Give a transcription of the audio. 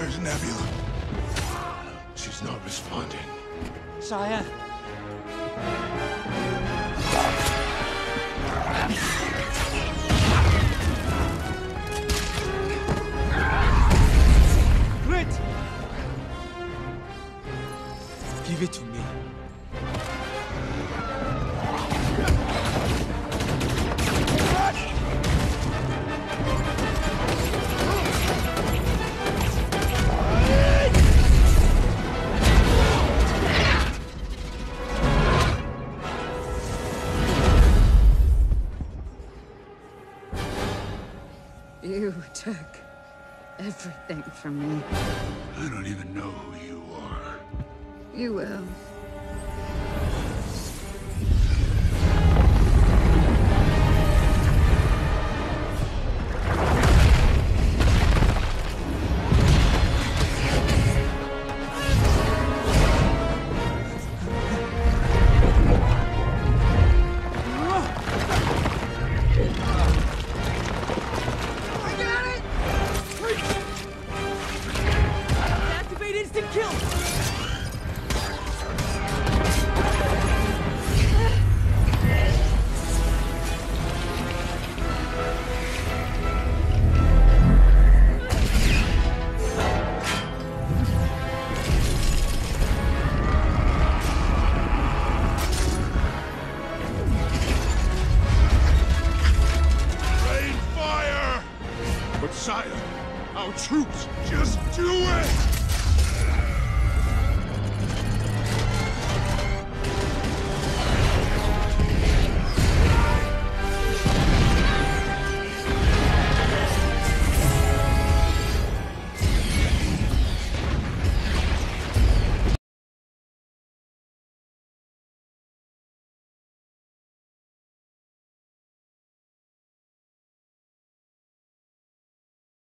Where's Nebula? She's not responding. Sire. Grit! Give it to me. You took everything from me. I don't even know who you are. You will. Activate instant kill! Rain fire! But sire, our troops, just do it!